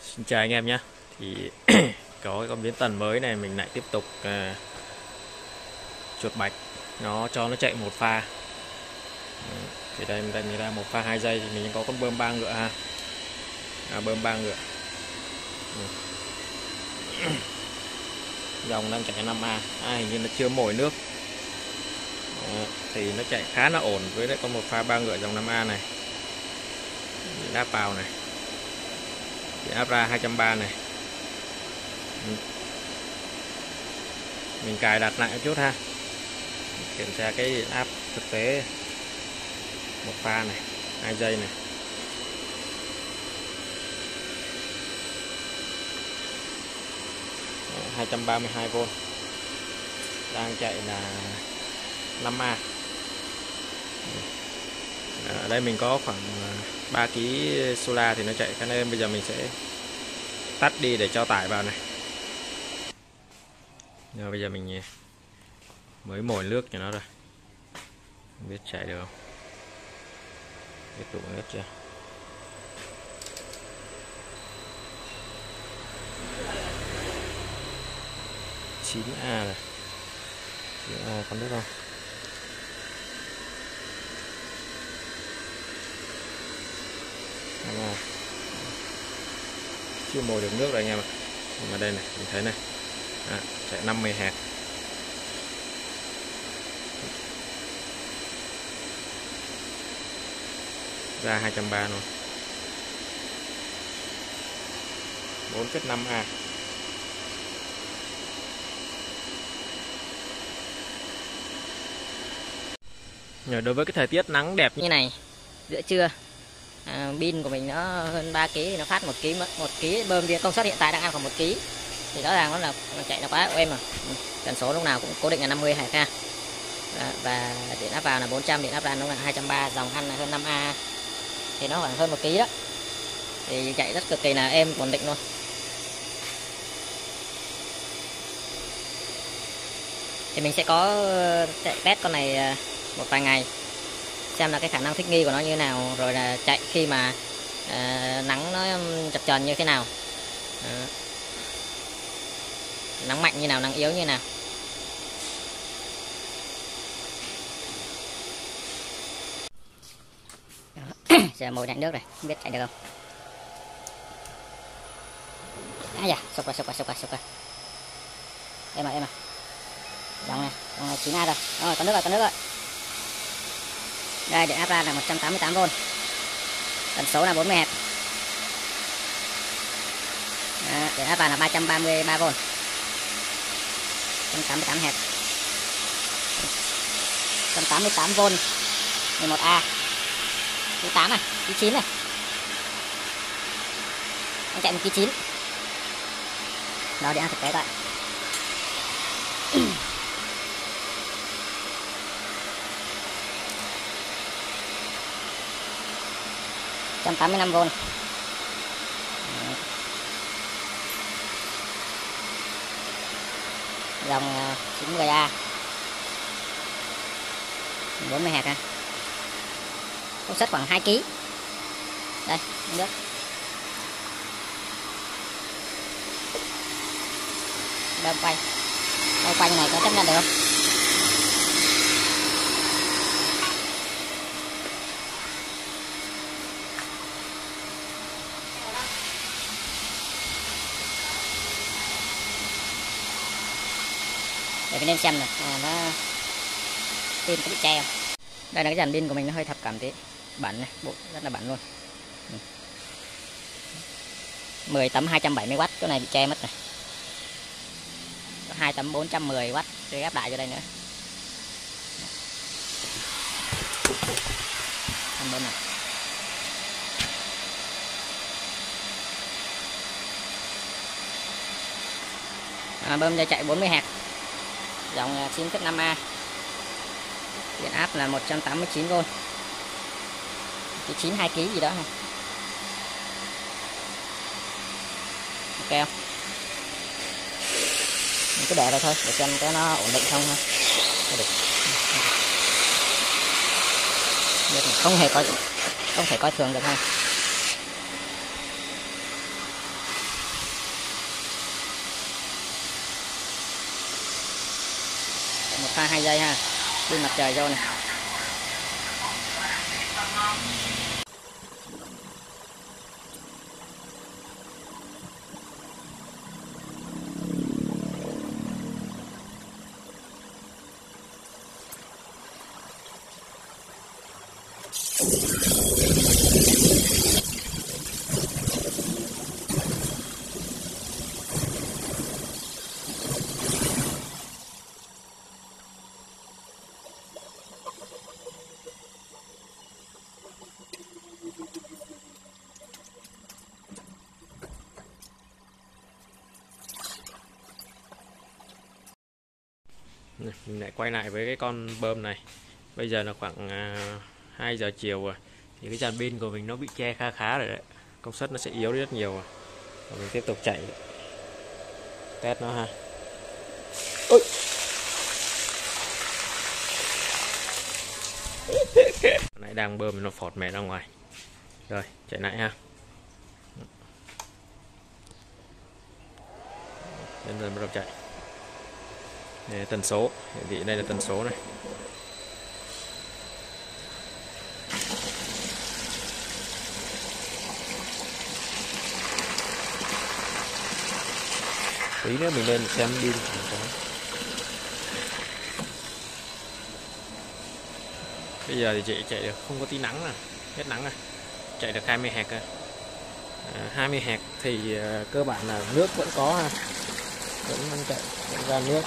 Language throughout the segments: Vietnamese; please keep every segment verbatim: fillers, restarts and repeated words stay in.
Xin chào anh em nhé. Thì có cái con biến tần mới này mình lại tiếp tục uh, chuột bạch nó cho nó chạy một pha. Thì đây mình đánh ra một pha hai giây thì mình có con bơm ba ngựa ha. À, bơm ba ngựa. Dòng đang chạy năm A. À, hình như nó chưa mồi nước. À, thì nó chạy khá là ổn với lại con một pha ba ngựa dòng năm A này. Đáp vào này. Thì áp ra hai trăm ba mươi này. Mình cài đặt lại một chút ha, kiểm tra cái áp thực tế một pha này, hai giây này. hai trăm ba mươi hai vôn, đang chạy là năm A. Ở đây mình có khoảng ba ki lô oát solar thì nó chạy, cho nên bây giờ mình sẽ tắt đi để cho tải vào này. Rồi bây giờ mình mới mồi nước cho nó rồi, không biết chạy được không, tiếp tục nước chưa. chín A rồi, chín A có nước không? À, chưa mồi được nước rồi anh em ạ. Nhưng mà đây này, mình thấy này, à, chạy năm mươi hạt. Ra hai trăm ba mươi luôn. bốn phẩy năm A. Rồi đối với cái thời tiết nắng đẹp như này, giữa trưa, à, pin của mình nó hơn ba ki lô oát thì nó phát một ki lô oát, một ki lô oát bơm điện công suất hiện tại đang ăn khoảng một ki lô oát. Thì rõ ràng nó là nó chạy nó quá êm mà. Tần số lúc nào cũng cố định là năm mươi hạt ha. À, và điện áp vào là bốn trăm, điện áp ra nó là hai trăm ba mươi, dòng ăn là hơn năm A. Thì nó khoảng hơn một ki lô oát đó. Thì chạy rất cực kỳ là êm, ổn định luôn. Thì mình sẽ có chạy test con này một vài ngày, xem là cái khả năng thích nghi của nó như nào, rồi là chạy khi mà à, nắng nó chập chờn như thế nào, à, nắng mạnh như nào, nắng yếu như nào. Giờ mồi nhạnh nước này, không biết chạy được không. À dạ, sụp qua sụp qua sụp qua sụp qua. Em à em à. Dòng này, dòng này chín A rồi. Rồi, có nước rồi, có nước rồi. Đây, điện áp ra là một trăm tám mươi tám vôn. Tần số là bốn mươi hạt. Đó, điện áp vào là ba trăm ba mươi ba vôn. một trăm tám mươi tám hạt. một trăm tám mươi tám vôn. mười một A. Ký tám này, ký chín này. Anh chạy một ký chín. Đó, điện áp thực tế tại. một trăm tám mươi lăm vôn. Dòng chín mươi A. bốn mươi hạt ha. Công suất khoảng hai ki lô oát. Đây, nước. Đâm quay. Đây quanh này có chấp nhận được không? Để mình nên xem này, à, nó pin có bị che không. Đây là cái dàn pin của mình, nó hơi thập cảm tí, bẩn này, bộ rất là bẩn luôn. mười tấm hai trăm bảy mươi oát, chỗ này bị che mất này. Có hai tấm bốn trăm mười oát, tôi ghép lại cho đây nữa. Ăn bên này. À, bơm dây chạy bốn mươi hạt. Dòng chín phẩy năm A. Điện áp là một trăm tám mươi chín vôn. Cái chín hai ki lô oát gì đó không? Ok không? Mình cứ để đây thôi để xem cái nó ổn định không ha. Được. Không hề có không thể coi thường được ha. pha hai giây ha, pin mặt trời vô này. Mình lại quay lại với cái con bơm này. Bây giờ là khoảng uh, hai giờ chiều rồi, thì cái dàn pin của mình nó bị che khá khá rồi đấy, công suất nó sẽ yếu đi rất nhiều rồi. Và mình tiếp tục chạy test nó ha. Ôi. Nãy đang bơm nó phọt mẹ ra ngoài. Rồi chạy lại ha. Dần dần bắt đầu chạy. Đây là tần số, hiển thị đây là tần số này. Tí nữa mình lên xem pin. Bây giờ thì chị chạy được không có tí nắng nè, hết nắng rồi. Chạy được hai mươi héc rồi. À, hai mươi héc thì uh, cơ bản là nước vẫn có ha. Vẫn đang chạy, vẫn ra nước.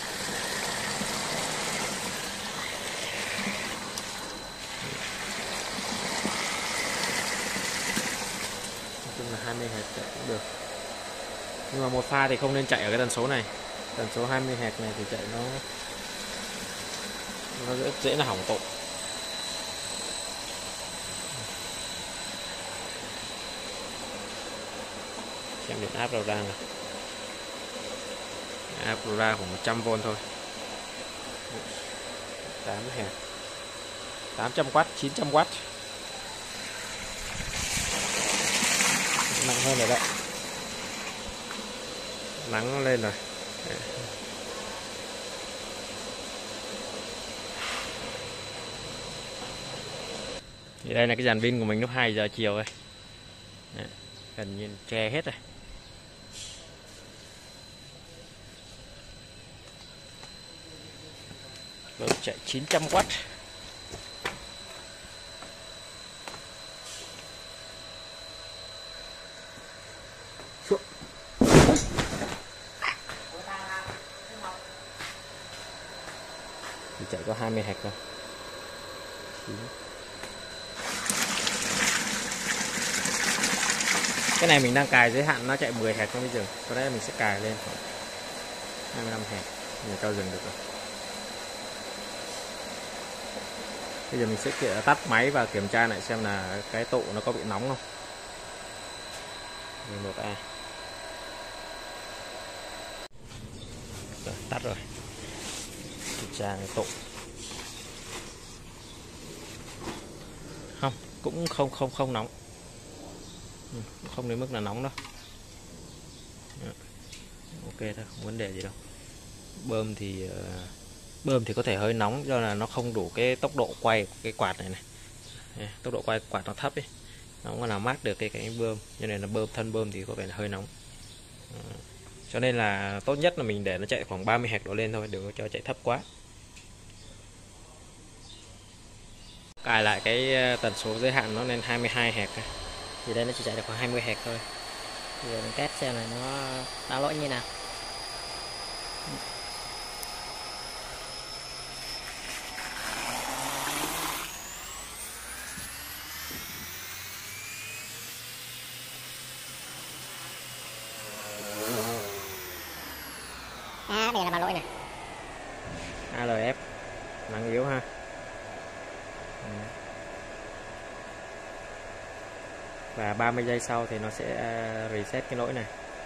hai mươi héc chạy cũng được, nhưng mà một pha thì không nên chạy ở cái tần số này. Tần số hai mươi héc này thì chạy nó nó rất dễ là hỏng tộ. Xem điện áp đầu ra này, áp đầu ra khoảng một trăm vôn thôi. Tám héc, tám trăm oát, chín trăm oát. Nặng hơn rồi đấy, nắng lên rồi. Thì đây là cái dàn pin của mình lúc hai giờ chiều rồi. Đấy, gần như che hết rồi. Rồi chạy chín trăm oát. Thì chạy có hai mươi héc thôi. Cái này mình đang cài giới hạn nó chạy mười héc không bây giờ. Sau đấy mình sẽ cài lên khoảng hai mươi lăm héc để cho dừng được rồi. Bây giờ mình sẽ tắt máy và kiểm tra lại xem là cái tụ nó có bị nóng không. mười một A. Rồi, tắt rồi. Kiểm tra cái tụ. Không, cũng không không không nóng. Ừ, không đến mức là nóng đâu. Ok thôi, không vấn đề gì đâu. Bơm thì uh, bơm thì có thể hơi nóng do là nó không đủ cái tốc độ quay của cái quạt này này. À, tốc độ quay quạt nó thấp ấy, nó không có làm mát được cái cái bơm, cho nên là bơm thân bơm thì có vẻ là hơi nóng. À, cho nên là tốt nhất là mình để nó chạy khoảng ba mươi héc đổ lên thôi, đừng có cho chạy thấp quá. Cài lại cái tần số giới hạn nó lên hai mươi hai héc, thì đây nó chỉ chạy được khoảng hai mươi héc thôi. Thì mình test xem là nó báo lỗi như nào. À, đây là báo lỗi này. a lờ ép nắng yếu ha. Ừ. Và ba mươi giây sau thì nó sẽ reset cái lỗi này,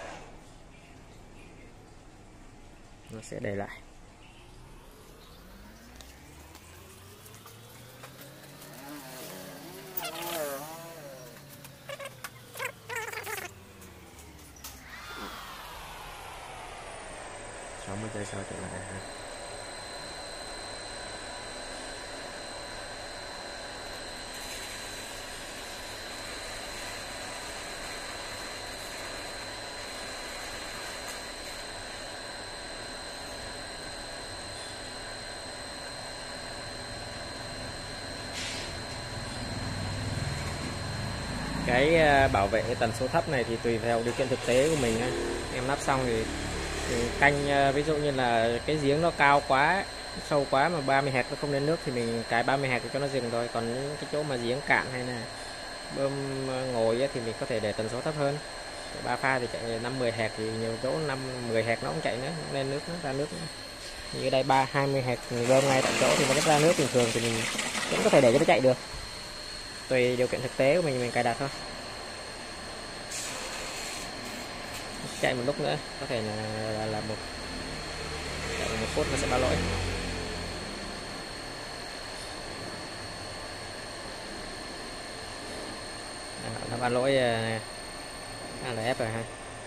nó sẽ để lại. sáu mươi giây sau trở lại ha. cái bảo vệ cái tần số thấp này thì tùy theo điều kiện thực tế của mình. Em lắp xong thì, thì canh ví dụ như là cái giếng nó cao quá, sâu quá mà ba mươi héc nó không lên nước thì mình cài ba mươi héc cho nó dừng thôi. Còn những cái chỗ mà giếng cạn hay là bơm ngồi thì mình có thể để tần số thấp hơn. Ba pha thì chạy năm mươi héc thì nhiều chỗ năm mười héc nó cũng chạy nữa, nó lên nước, nó ra nước nữa. Như đây ba hai mươi héc mình bơm ngay tại chỗ thì nó ra nước bình thường thì mình vẫn có thể để cho nó chạy được. Tùy điều kiện thực tế của mình mình cài đặt thôi. Chạy một lúc nữa có thể là là, là một chạy một phút nó sẽ báo lỗi. À, nó báo lỗi a lờ ép rồi ha.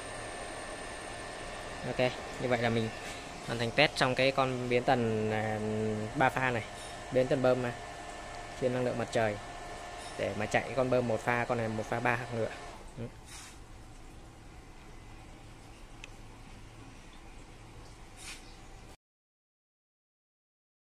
Ok, như vậy là mình hoàn thành test trong cái con biến tần ba pha này, biến tần bơm mà chuyên năng lượng mặt trời để mà chạy con bơm một pha, con này một pha ba hạt ngựa.